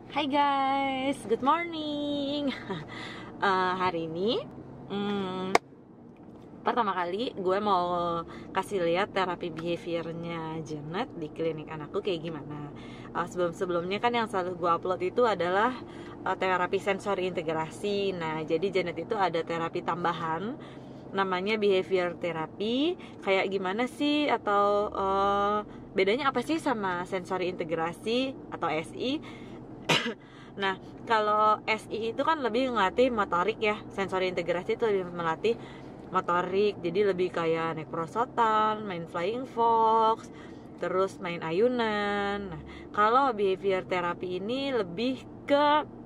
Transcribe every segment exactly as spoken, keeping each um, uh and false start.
Hai guys, good morning. Eh, Hari ini hmm, pertama kali gue mau kasih lihat terapi behaviornya Janet di klinik anakku kayak gimana. Eh, Sebelum-sebelumnya kan yang selalu gue upload itu adalah eh, terapi sensori integrasi. Nah, jadi Janet itu ada terapi tambahan namanya behavior therapy. Kayak gimana sih, atau eh, bedanya apa sih sama sensori integrasi atau S I? Nah, kalau S I itu kan lebih ngelatih motorik ya. Sensori integrasi itu lebih melatih motorik. Jadi lebih kayak naik perosotan, main flying fox, terus main ayunan. Nah, kalau behavior therapy ini lebih ke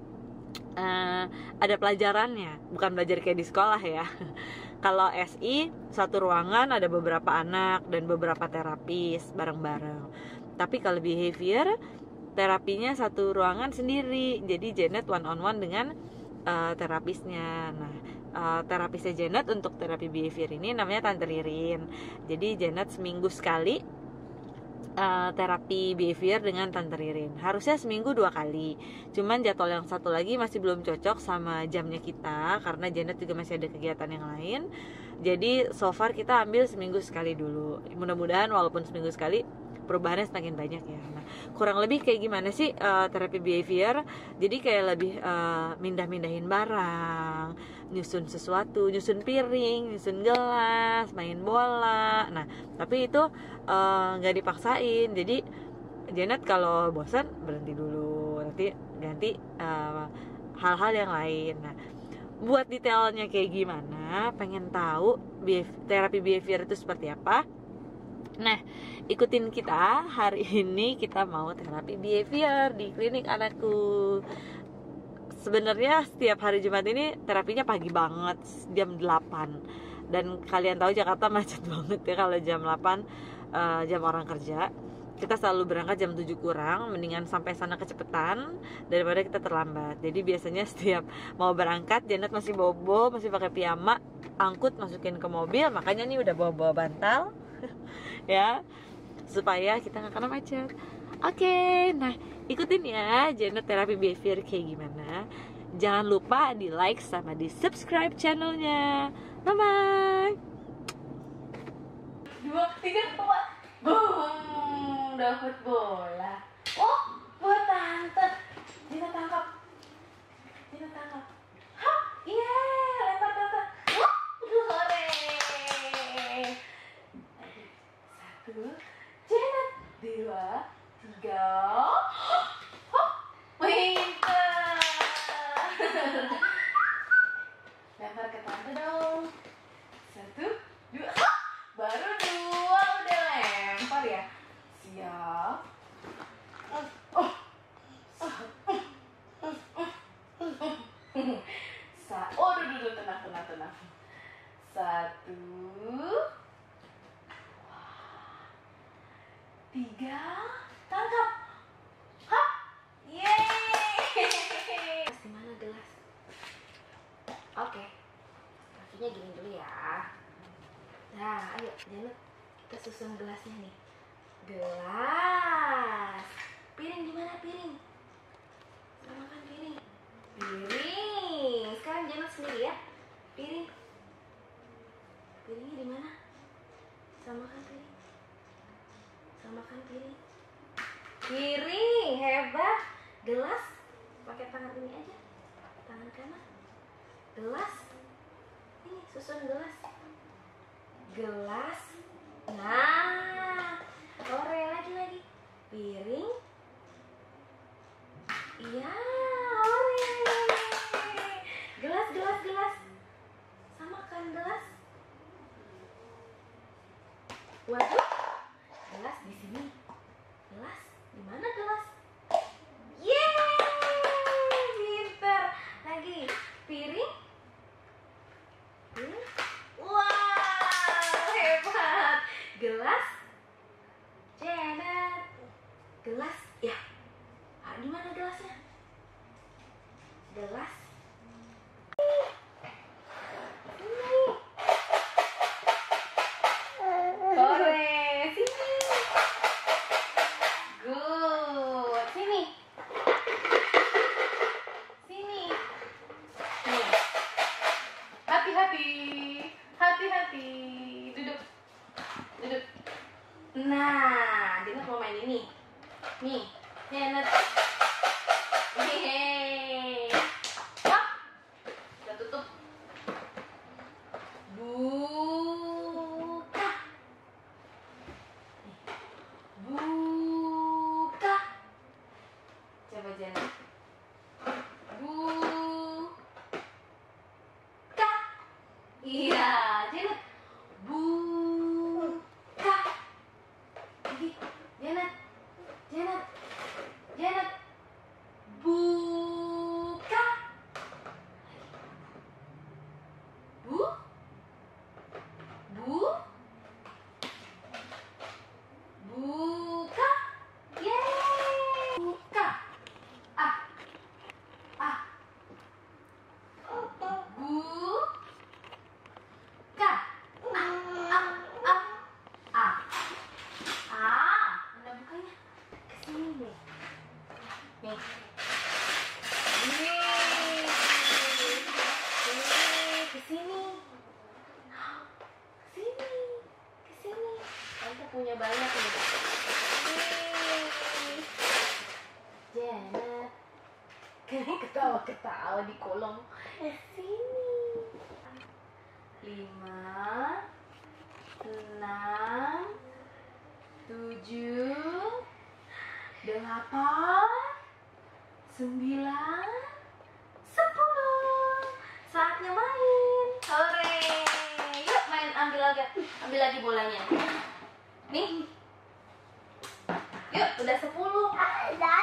uh, ada pelajarannya, bukan belajar kayak di sekolah ya. Kalau S I, satu ruangan ada beberapa anak dan beberapa terapis bareng-bareng. Tapi kalau behavior, terapinya satu ruangan sendiri. Jadi Janet one on one dengan uh, terapisnya. Nah, uh, terapisnya Janet untuk terapi behavior ini namanya Tante Ririn. Jadi Janet seminggu sekali Uh, terapi behavior dengan Tante Ririn. Harusnya seminggu dua kali. Cuman jadwal yang satu lagi masih belum cocok sama jamnya kita, karena Janet juga masih ada kegiatan yang lain. Jadi so far kita ambil seminggu sekali dulu. Mudah-mudahan walaupun seminggu sekali perubahannya semakin banyak ya. Nah, kurang lebih kayak gimana sih uh, terapi behavior? Jadi kayak lebih uh, mindah-mindahin barang, nyusun sesuatu, nyusun piring, nyusun gelas, main bola. Nah, tapi itu nggak uh, dipaksain. Jadi Janet kalau bosan berhenti dulu, nanti ganti uh, hal-hal yang lain. Nah, buat detailnya kayak gimana, pengen tahu behavior, terapi behavior itu seperti apa? Nah, ikutin kita. Hari ini kita mau terapi behavior di klinik anakku. Sebenarnya setiap hari Jumat ini terapinya pagi banget, jam delapan. Dan kalian tahu Jakarta macet banget ya kalau jam delapan, uh, jam orang kerja. Kita selalu berangkat jam tujuh kurang, mendingan sampai sana kecepatan daripada kita terlambat. Jadi biasanya setiap mau berangkat, Janet masih bobo, masih pakai piyama, angkut masukin ke mobil. Makanya nih udah bawa-bawa bantal ya, supaya kita gak kena macet. Oke, nah ikutin ya Janet terapi behavior kayak gimana. Jangan lupa di like sama di subscribe channelnya. Bye bye. Dua, tiga, empat, boom, dapat bola. Oh, buat tante. Dina tangkap, Dina tangkap. Hah, iya, lempar tante. Wah, hore. Satu, Janet, dua, tiga. Hop, pintar. Lempar ke tante dong. Satu, dua. Hop, baru dua udah lempar ya. Siap. Oh, oh. Sa, oh, duduk, duduk, tenang, tenang, tenang. Satu. Tiga, tangkap. Hap, yeay. Di mana gelas? Oke, kakinya gini dulu ya. Nah, ayo Janet, kita susun gelasnya nih. Gelas. Piring di mana piring? Samakan piring. Piring. Sekarang Janet sendiri ya. Piring. Piringnya di mana? Samakan piring. Samakan piring. Piring, hebat. Gelas, pakai tangan ini aja. Tangan kanan. Gelas. Ini susun gelas. Gelas. Nah, ore lagi lagi. Piring. Iya, ore. Gelas, gelas, gelas. Samakan gelas. Waduh. Gelas di sini. Gelas, di mana gelas? Yeay, pinter. Lagi, piring. Piring. Wow, hebat. Gelas. Janet. Gelas, ya. Ah, di mana gelasnya? Gelas. Good. Sini. Coba Janet. Bu. Iya, Janet. Buka. Lagi, Janet. Janet. Janet. Buka. Bu. Bu. Buka. Yeay. Buka. Ah. Ah. Bu. Nih. Ini. Ini ke sini. Sini. Ke sini. Tante punya banyak nih. Janet. Kayaknya ketawa-ketawa di kolong. Sini. Lima. Enam. Tujuh. Delapan. Sembilan, sepuluh. Saatnya main. Hore. Yuk main, ambil lagi, ambil lagi bolanya. Nih. Yuk, udah sepuluh. Apa?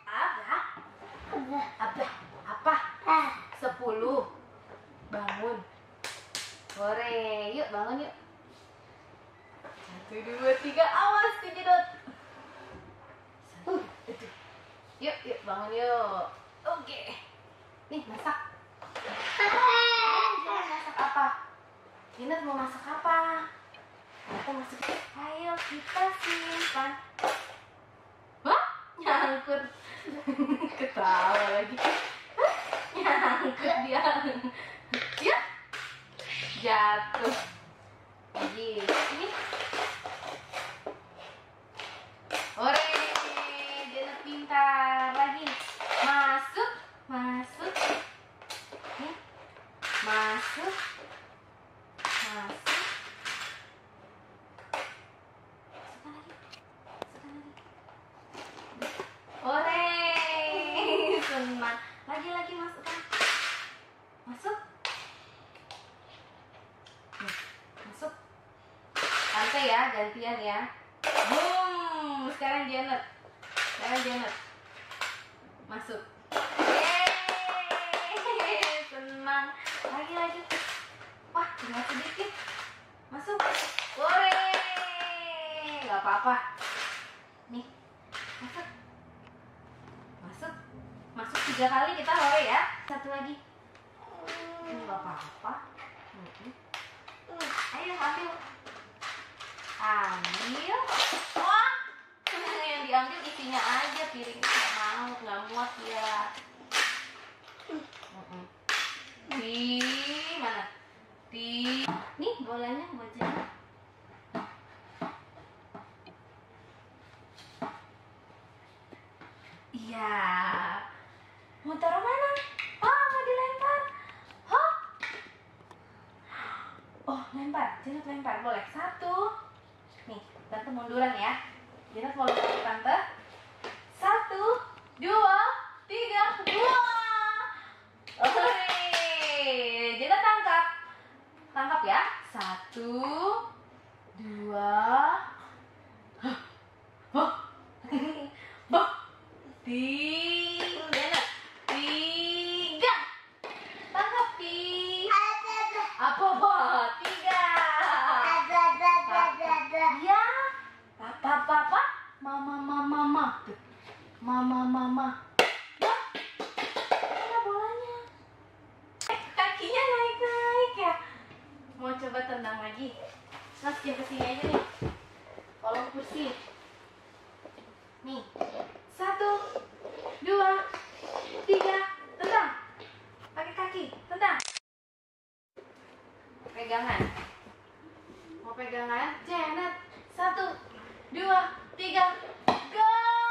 Apa? Apa? Sepuluh. Bangun. Hore. Yuk bangun yuk. Satu, dua, tiga. Awas kejedot. Satu, dua. Yuk, yuk bangun yuk. Oke. Nih masak. Janet masak apa? Janet mau masak apa? Kita masak. Ayo kita simpan. Wah, nyangkut. Ketawa lagi. Nyangkut dia. Ya. Jatuh. Lagi. Ini. Ore. Pintar lagi. Masuk, masuk. Nih. Masuk. Masuk. Masukkan lagi. Masukkan lagi. Ore. Senang. Lagi-lagi masukkan. Masuk. Nih, masuk. Tante ya, gantian ya. Boom. Sekarang Janet. Sekarang Janet masuk. Yeay, senang. Lagi lagi. Wah, tinggal sedikit. Masuk. Hore. Gak apa-apa. Nih, masuk. Masuk. Masuk tiga kali kita hore ya. Satu lagi. Gak apa-apa. Ayo ambil. Ambil. Wah. Yang diambil isinya aja, piringnya nggak mau, nggak muat ya. Di mana? Di nih bolanya buat Janet. Iya. Mau taruh mana? Oh, mau dilempar. Hah? Oh, lempar. Janet lempar, boleh. Satu. Nih, tante munduran ya. Janet mau lempar ke tante. Satu, dua, tiga, dua. Oke, Janet tangkap. Tangkap ya. Satu, dua, huh, huh, huh, tiga. Janet, tiga. Tangkap tiga. Apa bah? Tiga. Ya. Papa, papa, mama, mama, mama, mama, mama. Wah, mana bolanya? Eh, kakinya naik naik ya. Mau coba tendang lagi? Masukin ke sini aja nih. Kolong kursi. Nih, satu, dua, tiga, tendang. Pakai kaki, tendang. Pegangan. Mau pegangan? Janet. Satu, dua, tiga, go!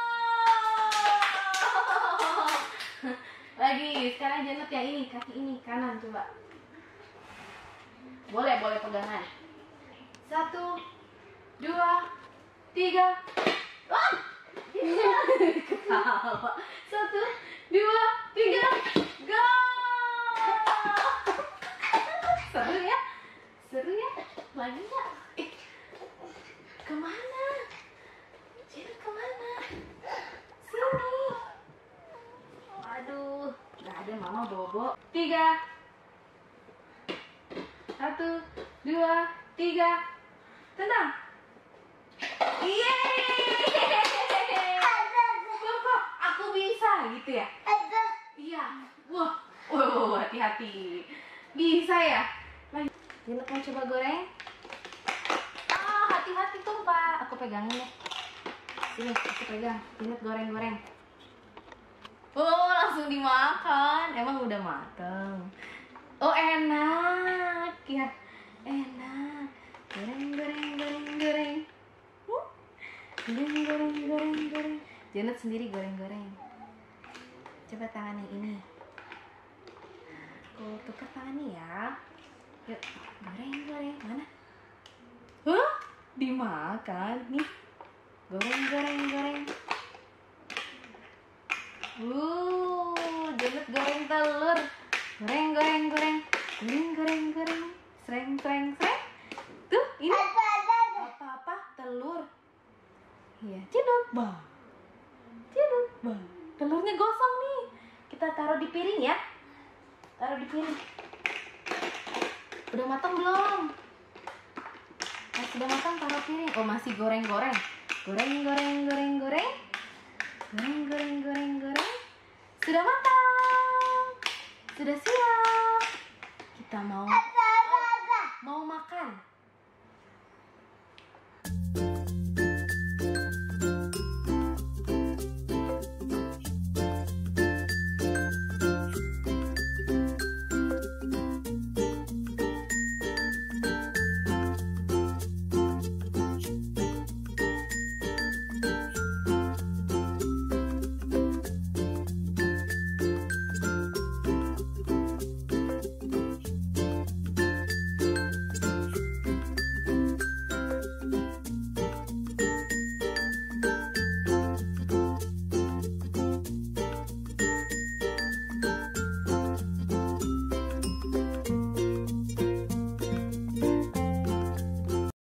Lagi, sekarang Janet yang ini, kaki ini, kanan coba. Boleh, boleh pegangan. Satu, dua, tiga. Wah! Ketawa. Satu, Mama bobo. Tiga. Satu, dua, tiga. Tenang. Yeay. Kok aku bisa gitu ya? Iya. Wah. Wow, hati-hati. Bisa ya? Jenet mau coba goreng? Ah, hati-hati tuh, Pak. Aku pegangin ya. Sini, aku pegang. Jenet goreng-goreng. Oh, langsung dimakan. Emang udah mateng. Oh, enak ya. Enak. Goreng, goreng, goreng, goreng. Huh? Goreng, goreng, goreng, goreng. Jenet sendiri goreng-goreng. Coba tangan yang ini. Aku tuker tangan nih ya. Yuk, goreng, goreng. Mana? Huh? Dimakan nih. Goreng, goreng, goreng. Uh, Jenet goreng telur. Goreng, goreng, goreng. Goreng, goreng, goreng. Sreng, sreng, sreng. Tuh, ini apa-apa telur. Iya, cedok bang. Cedok bang. Telurnya gosong nih. Kita taruh di piring ya. Taruh di piring. Udah matang belum? Nah, sudah matang taruh piring. Oh, masih goreng-goreng. Goreng, goreng, goreng, goreng. Goreng, goreng, goreng, goreng. Sudah matang. Sudah siap. Kita mau